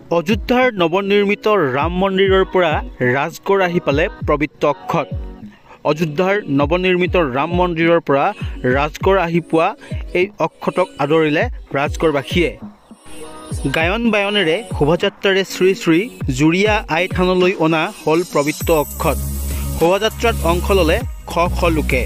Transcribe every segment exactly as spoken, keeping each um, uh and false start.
অযোধ্যাৰ নৱনিৰ্মিত ৰাম মন্দিৰৰ পৰা ৰাজগড় আহি পালে পবিত্ৰ অক্ষত। অযোধ্যাৰ নৱনিৰ্মিত ৰাম মন্দিৰৰ পৰা ৰাজগড় আহি পোৱা এই অক্ষতক আদৰিলে ৰাজগড়বাসীয়ে। গায়ন বায়নেৰে শোভাযাত্ৰাৰে শ্ৰী শ্ৰী জুৰিয়া আই থানলৈ অনা হ'ল পবিত্ৰ অক্ষত। শোভাযাত্ৰাত অংশ ল'লে শ শ লোকে।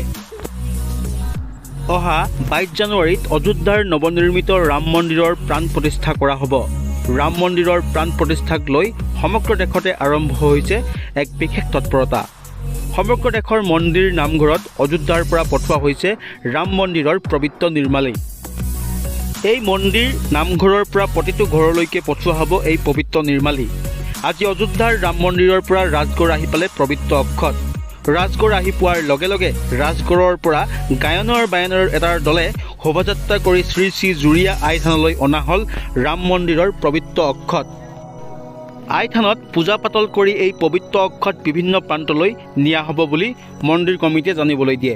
অহা বাইছ জানুৱাৰীত অযোধ্যাৰ নৱনিৰ্মিত ৰাম মন্দিৰৰ প্ৰাণ প্ৰতিষ্ঠা কৰা হ'ব। ৰাম মন্দিৰৰ প্ৰাণ প্ৰতিষ্ঠাক লৈ সমগ্ৰ দেশতে আৰম্ভ হৈছে এক বিশেষ তৎপৰতা। সমগ্ৰ দেশৰ মন্দিৰ নামঘৰত অযোধ্যাৰ পৰা পঠোৱা হৈছে ৰাম মন্দিৰৰ পবিত্ৰ নিৰ্মালী। এই মন্দিৰ নামঘৰৰ পৰা প্ৰতিটো ঘৰলৈকে পঠোৱা হ'ব এই পবিত্ৰ নিৰ্মালী। আজি অযোধ্যাৰ ৰাম মন্দিৰৰ পৰা ৰাজগড় আহি পালে পবিত্ৰ অক্ষত। ৰাজগড় আহি পোৱাৰ লগে লগে ৰাজগড়ৰ পৰা গায়নৰ বায়নৰ এটাৰ দলে শোভাযাত্ৰা কৰি শ্ৰী শ্ৰী জুৰিয়া আই থানলৈ অনা হ'ল ৰাম মন্দিৰৰ পবিত্ৰ অক্ষত। আই থানত পূজা পাতল কৰি এই পবিত্ৰ অক্ষত বিভিন্ন প্ৰান্তলৈ নিয়া হ'ব বুলি মন্দিৰ কমিটিয়ে জানিবলৈ দিয়ে।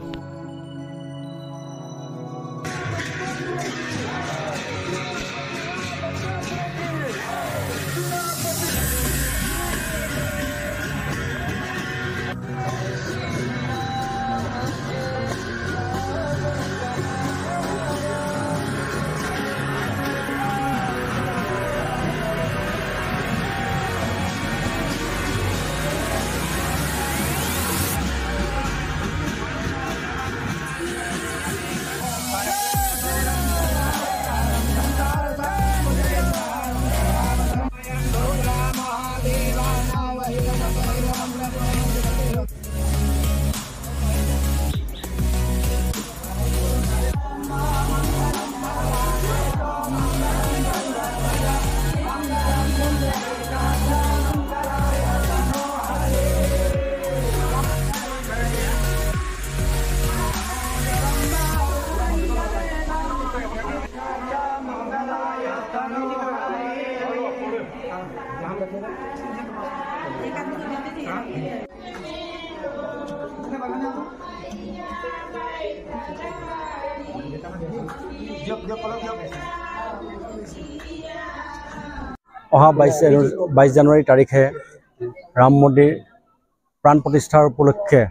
অহা বাইছ বাইছ জানুৱাৰী তাৰিখে ৰাম মন্দিৰ প্ৰাণ প্ৰতিষ্ঠাৰ উপলক্ষে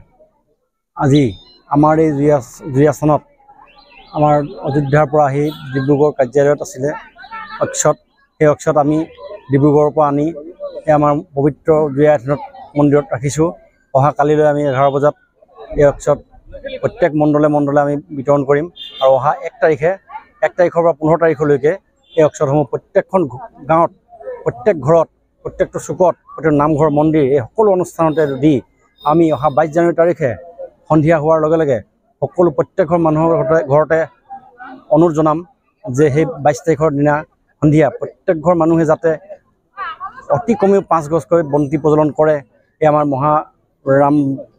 আজি আমাৰ এই জুৰিয়া জুৰিয়াস্থানত আমাৰ অযোধ্যাৰ পৰা আহি ডিব্ৰুগড় কাৰ্যালয়ত আছিলে অক্ষত। সেই অক্ষত আমি ডিব্ৰুগড়ৰ পৰা আনি এই আমাৰ পবিত্ৰ জুৰিয়া থানত মন্দিৰত ৰাখিছোঁ। অহা কালিলৈ আমি এঘাৰ বজাত এই অক্ষত প্ৰত্যেক মণ্ডলে মণ্ডলে আমি বিতৰণ কৰিম। আৰু অহা এক তাৰিখে এক তাৰিখৰ পৰা পোন্ধৰ তাৰিখলৈকে এই অক্ষতসমূহ প্ৰত্যেকখন গাঁৱত, প্ৰত্যেক ঘৰত, প্ৰত্যেকটো চুকত, প্ৰত্যেক নামঘৰ মন্দিৰ এই সকলো অনুষ্ঠানতে দি আমি অহা বাইছ জানুৱাৰী তাৰিখে সন্ধিয়া হোৱাৰ লগে লগে সকলো প্ৰত্যেকঘৰ মানুহৰ ঘৰতে ঘৰতে অনুৰোধ জনাম যে সেই বাইছ তাৰিখৰ দিনা সন্ধিয়া প্ৰত্যেক ঘৰ মানুহে যাতে অতি কমেও পাঁচ গছকৈ বন্তি প্ৰজ্বলন কৰে। এই আমাৰ মহা ৰাম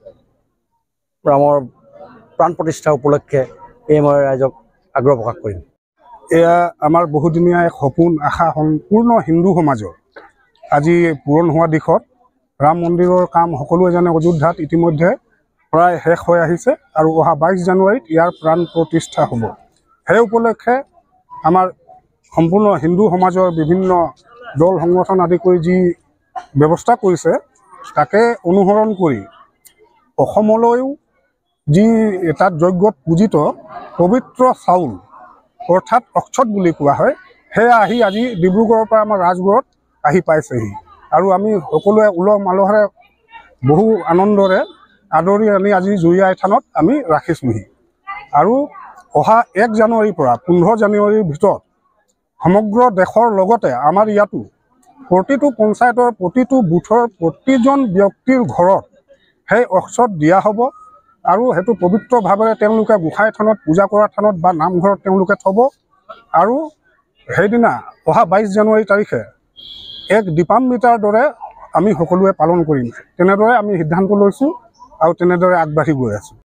ৰামৰ প্ৰাণ প্ৰতিষ্ঠা উপলক্ষে এই মই ৰাইজক আগ্ৰহ প্ৰকাশ কৰিম। এয়া আমাৰ বহুদিনীয়া এক সপোন আশা সম্পূৰ্ণ হিন্দু সমাজৰ আজি পূৰণ হোৱা দিশত ৰাম মন্দিৰৰ কাম সকলোৱে জানে অযোধ্যাত ইতিমধ্যে প্ৰায় শেষ হৈ আহিছে আৰু অহা বাইছ জানুৱাৰীত ইয়াৰ প্ৰাণ প্ৰতিষ্ঠা হ'ব। সেই উপলক্ষে আমাৰ সম্পূৰ্ণ হিন্দু সমাজৰ বিভিন্ন দল সংগঠন আদি কৰি যি ব্যৱস্থা কৰিছে তাকে অনুসৰণ কৰি অসমলৈও যি তাত যজ্ঞত পূজিত পবিত্ৰ চাউল অৰ্থাৎ অক্ষত বুলি কোৱা হয়, সেয়া আহি আজি ডিব্ৰুগড়ৰ পৰা আমাৰ ৰাজগড়ত আহি পাইছেহি। আৰু আমি সকলোৱে উলহ মালহেৰে বহু আনন্দৰে আদৰি আনি আজি জুৰিয়া আই থানত আমি ৰাখিছোঁহি। আৰু অহা এক জানুৱাৰীৰ পৰা পোন্ধৰ জানুৱাৰীৰ ভিতৰত সমগ্ৰ দেশৰ লগতে আমাৰ ইয়াতো প্ৰতিটো পঞ্চায়তৰ প্ৰতিটো বুথৰ প্ৰতিজন ব্যক্তিৰ ঘৰত সেই অক্ষত দিয়া হ'ব। আৰু সেইটো পবিত্ৰভাৱেৰে তেওঁলোকে গোসাঁই থানত পূজা কৰা থানত বা নামঘৰত তেওঁলোকে থ'ব। আৰু সেইদিনা অহা বাইছ জানুৱাৰী তাৰিখে এক দীপান্বিতাৰ দৰে আমি সকলোৱে পালন কৰিম। তেনেদৰে আমি সিদ্ধান্ত লৈছোঁ আৰু তেনেদৰে আগবাঢ়ি গৈ আছোঁ।